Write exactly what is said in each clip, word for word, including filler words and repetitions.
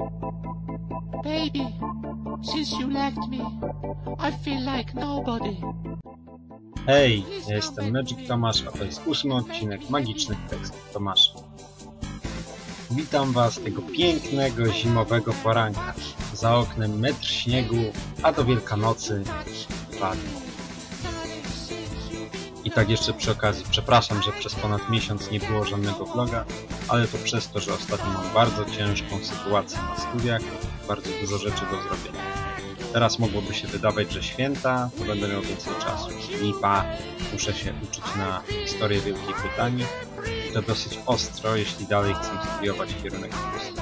Baby, since you left me, I feel like nobody. Hej, ja jestem Magic Tomasz, a to jest ósmy odcinek Magicznych Tekstów Tomasza. Witam was tego pięknego, zimowego poranka. Za oknem metr śniegu, a do Wielkanocy dwa dni. I tak jeszcze przy okazji, przepraszam, że przez ponad miesiąc nie było żadnego vloga, ale to przez to, że ostatnio mam bardzo ciężką sytuację na studiach, bardzo dużo rzeczy do zrobienia. Teraz mogłoby się wydawać, że święta, to będę miał więcej czasu. Lipa, muszę się uczyć na historię Wielkiej Brytanii i to dosyć ostro, jeśli dalej chcę studiować kierunek polski.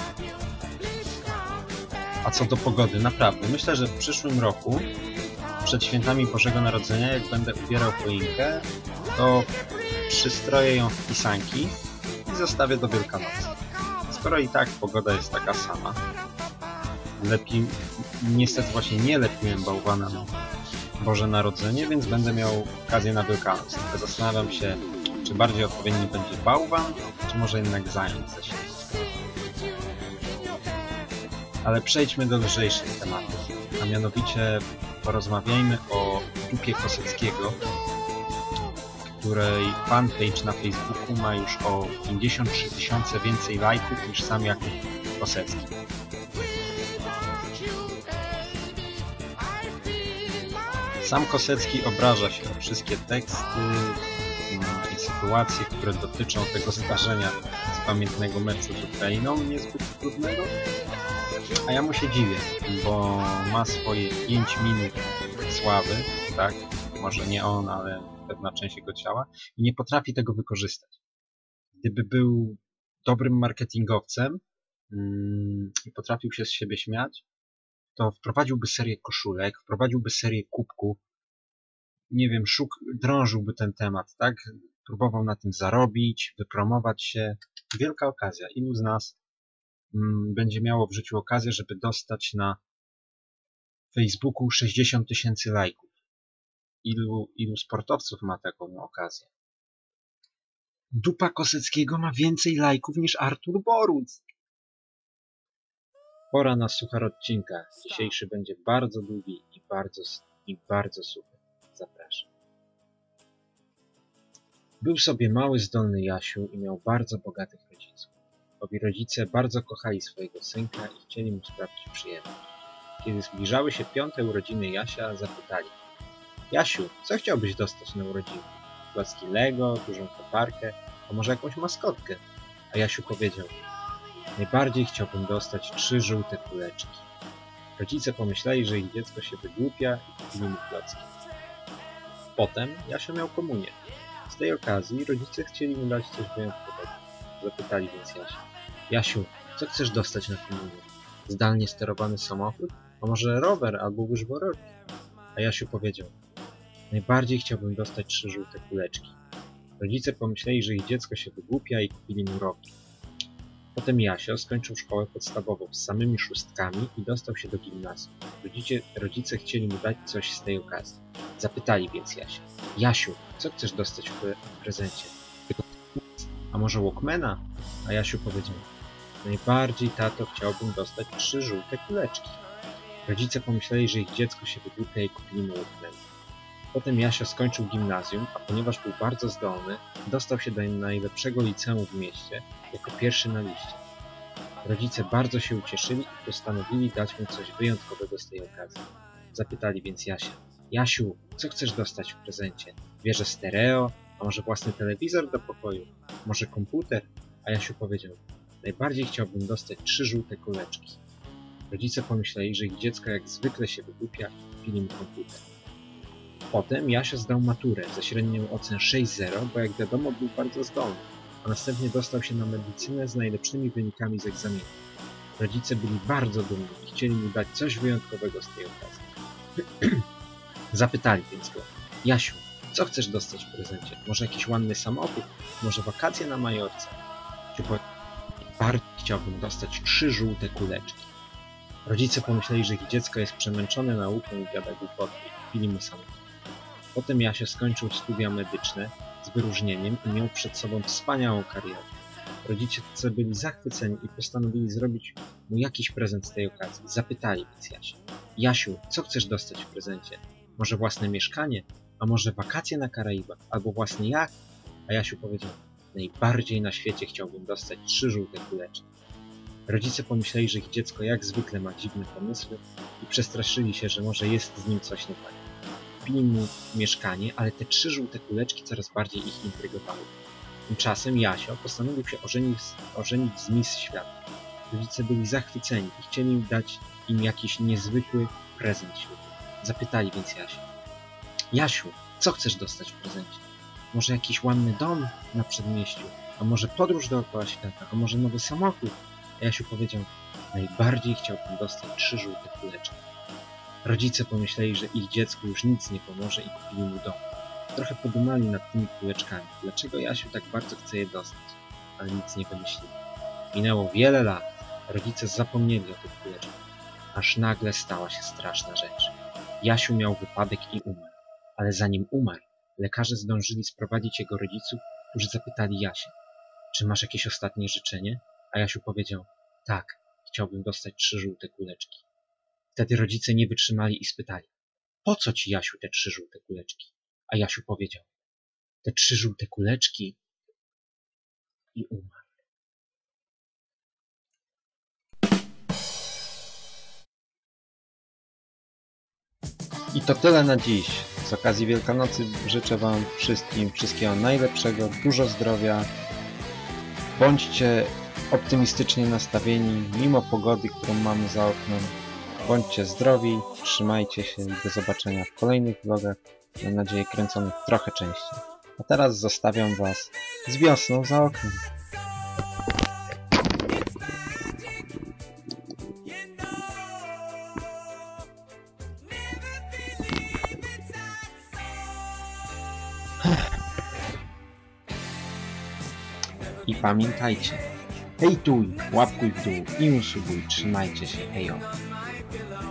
A co do pogody, naprawdę, myślę, że w przyszłym roku, przed świętami Bożego Narodzenia, jak będę ubierał choinkę, to przystroję ją w pisanki i zostawię do Wielkanocy. Skoro i tak pogoda jest taka sama, lepiej, niestety właśnie nie lepiłem bałwana na Boże Narodzenie, więc będę miał okazję na Wielkanoc. Tylko zastanawiam się, czy bardziej odpowiedni będzie bałwan, czy może jednak zając ze świata. Ale przejdźmy do lżejszych tematów, a mianowicie porozmawiajmy o dupie Koseckiego, której fanpage na Facebooku ma już o pięćdziesiąt trzy tysiące więcej lajków niż sam Jakub Kosecki. Sam Kosecki obraża się o wszystkie teksty i sytuacje, które dotyczą tego zdarzenia z pamiętnego meczu z Ukrainą, niezbyt trudnego. A ja mu się dziwię, bo ma swoje pięć minut sławy, tak? Może nie on, ale pewna część jego ciała i nie potrafi tego wykorzystać. Gdyby był dobrym marketingowcem mm, i potrafił się z siebie śmiać, to wprowadziłby serię koszulek, wprowadziłby serię kubków, nie wiem, szuk, drążyłby ten temat, tak? Próbował na tym zarobić, wypromować się. Wielka okazja. Ilu z nas mm, będzie miało w życiu okazję, żeby dostać na Facebooku sześćdziesiąt tysięcy lajków? Ilu, ilu sportowców ma taką okazję? Dupa Koseckiego ma więcej lajków niż Artur Boruc. Pora na suchar odcinka. Dzisiejszy będzie bardzo długi i bardzo, i bardzo suchy. Zapraszam. Był sobie mały, zdolny Jasiu i miał bardzo bogatych rodziców. Obi rodzice bardzo kochali swojego synka i chcieli mu sprawić przyjemność. Kiedy zbliżały się piąte urodziny Jasia, zapytali: Jasiu, co chciałbyś dostać na urodziny? Klocki Lego, dużą koparkę, a może jakąś maskotkę? A Jasiu powiedział: najbardziej chciałbym dostać trzy żółte kuleczki. Rodzice pomyśleli, że ich dziecko się wygłupia i kupili mu klocki. Potem Jasio miał komunię. Z tej okazji rodzice chcieli mu dać coś wyjątkowego. Zapytali więc Jasia: Jasiu, co chcesz dostać na komunię? Zdalnie sterowany samochód? A może rower albo łyżworoczki? A Jasiu powiedział: najbardziej chciałbym dostać trzy żółte kuleczki. Rodzice pomyśleli, że ich dziecko się wygłupia i kupili mu rower. Potem Jasio skończył szkołę podstawową z samymi szóstkami i dostał się do gimnazjum. Rodzice, rodzice chcieli mu dać coś z tej okazji. Zapytali więc Jasia: Jasiu, co chcesz dostać w prezencie? A może Walkmana? A Jasiu powiedział: najbardziej, tato, chciałbym dostać trzy żółte kuleczki. Rodzice pomyśleli, że ich dziecko się wygłupia i kupili mu Walkmana. Potem Jasio skończył gimnazjum, a ponieważ był bardzo zdolny, dostał się do najlepszego liceum w mieście jako pierwszy na liście. Rodzice bardzo się ucieszyli i postanowili dać mu coś wyjątkowego z tej okazji. Zapytali więc Jasia: Jasiu, co chcesz dostać w prezencie? Wieżę stereo? A może własny telewizor do pokoju? Może komputer? A Jasiu powiedział: najbardziej chciałbym dostać trzy żółte kuleczki. Rodzice pomyśleli, że ich dziecko jak zwykle się wygłupia i kupili mu komputer. Potem Jasio zdał maturę ze średnią ocen sześć zero, bo jak wiadomo był bardzo zdolny, a następnie dostał się na medycynę z najlepszymi wynikami z egzaminu. Rodzice byli bardzo dumni i chcieli mu dać coś wyjątkowego z tej okazji. Zapytali więc go: Jasiu, co chcesz dostać w prezencie? Może jakiś ładny samochód? Może wakacje na Majorce? Bardzo chciałbym dostać trzy żółte kuleczki. Rodzice pomyśleli, że ich dziecko jest przemęczone nauką i gada głupoty i kupili mu samochód. Potem Jasio skończył studia medyczne z wyróżnieniem i miał przed sobą wspaniałą karierę. Rodzice byli zachwyceni i postanowili zrobić mu jakiś prezent z tej okazji. Zapytali więc Jasię: Jasiu, co chcesz dostać w prezencie? Może własne mieszkanie? A może wakacje na Karaibach? Albo własny jacht? A Jasiu powiedział: najbardziej na świecie chciałbym dostać trzy żółte kuleczki. Rodzice pomyśleli, że ich dziecko jak zwykle ma dziwne pomysły i przestraszyli się, że może jest z nim coś nie tak. Kupili mu mieszkanie, ale te trzy żółte kuleczki coraz bardziej ich intrygowały. Tymczasem Jasio postanowił się ożenić, ożenić z Miss Świata. Rodzice byli zachwyceni i chcieli im dać im jakiś niezwykły prezent ślubny. Zapytali więc Jasię: Jasiu, co chcesz dostać w prezencie? Może jakiś ładny dom na przedmieściu? A może podróż dookoła świata? A może nowy samochód? A Jasiu powiedział: najbardziej chciałbym dostać trzy żółte kuleczki. Rodzice pomyśleli, że ich dziecku już nic nie pomoże i kupili mu dom. Trochę podumali nad tymi kuleczkami. Dlaczego Jasiu tak bardzo chce je dostać? Ale nic nie wymyślili. Minęło wiele lat. Rodzice zapomnieli o tych kuleczkach. Aż nagle stała się straszna rzecz. Jasiu miał wypadek i umarł. Ale zanim umarł, lekarze zdążyli sprowadzić jego rodziców, którzy zapytali Jasię: czy masz jakieś ostatnie życzenie? A Jasiu powiedział: tak, chciałbym dostać trzy żółte kuleczki. Wtedy rodzice nie wytrzymali i spytali: po co ci, Jasiu, te trzy żółte kuleczki? A Jasiu powiedział: te trzy żółte kuleczki i umarł. I to tyle na dziś. Z okazji Wielkanocy życzę wam wszystkim wszystkiego najlepszego, dużo zdrowia. Bądźcie optymistycznie nastawieni, mimo pogody, którą mamy za oknem. Bądźcie zdrowi, trzymajcie się i do zobaczenia w kolejnych vlogach, mam nadzieję kręconych trochę częściej. A teraz zostawiam was z wiosną za oknem. I pamiętajcie, hejtuj, łapkuj w dół i usubuj, trzymajcie się, hejo.